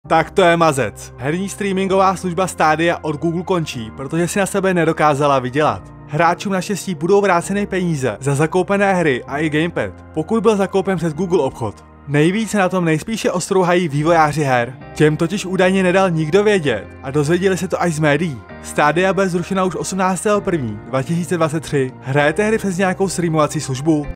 Tak to je mazec. Herní streamingová služba Stadia od Google končí, protože si na sebe nedokázala vydělat. Hráčům naštěstí budou vráceny peníze za zakoupené hry a i gamepad, pokud byl zakoupen přes Google obchod. Nejvíce na tom nejspíše ostrouhají vývojáři her. Těm totiž údajně nedal nikdo vědět a dozvěděli se to až z médií. Stadia bude zrušena už 18.1.2023. Hrajete hry přes nějakou streamovací službu?